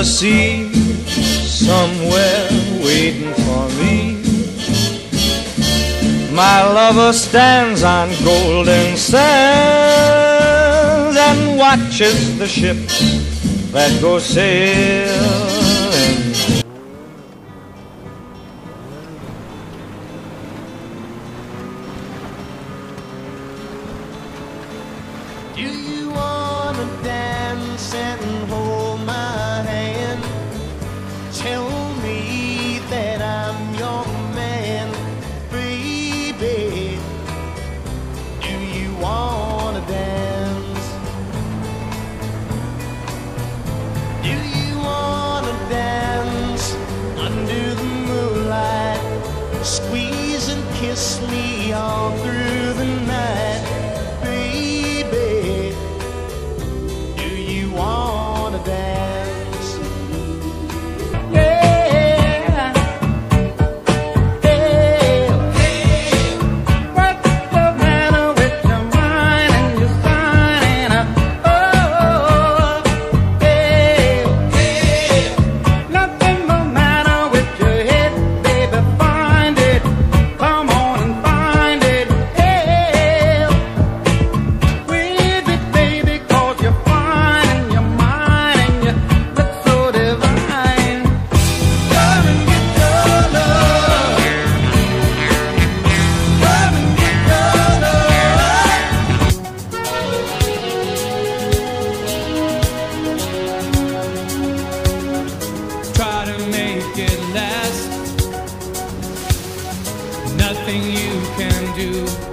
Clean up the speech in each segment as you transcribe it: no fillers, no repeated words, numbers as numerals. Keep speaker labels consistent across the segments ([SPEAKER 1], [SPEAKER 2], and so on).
[SPEAKER 1] the sea, somewhere waiting for me. My lover stands on golden sands and watches the ships that go sailing.
[SPEAKER 2] Do you wanna dance and hold my hand? Tell me that I'm your man, baby. Do you wanna dance? Do you wanna dance under the moonlight? Squeeze and kiss me all through the night, baby. Do you wanna dance? Yeah. Hey. What's the matter with your mind and your sign? Oh, hey. Nothing the matter with your head, baby. Find it. Come on and find it. Hey. With it, baby, 'cause you're fine and you're mine and you look so divine. Come and get your love. Come and get your love.
[SPEAKER 3] Try to make it last. Nothing you can do.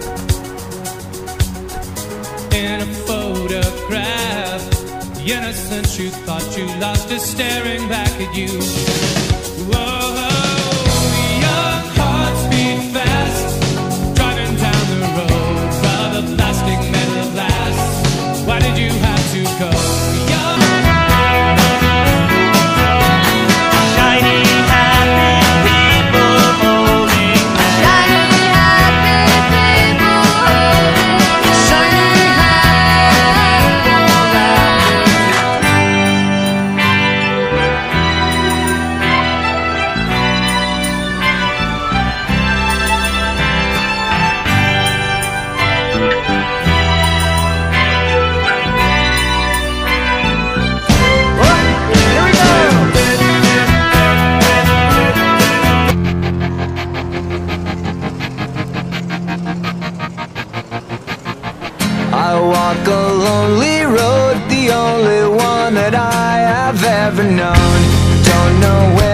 [SPEAKER 3] In a photograph, the innocence you thought you lost is staring back at you. Whoa, young hearts beat fast, driving down the road while the plastic metal blasts. Why did you have to go? Young
[SPEAKER 1] Shiny, happy people holding hands.
[SPEAKER 4] Shiny, happy people holding
[SPEAKER 1] Shiny, happy Here we go. I walk a lonely road, the only one that I have ever known. Don't know where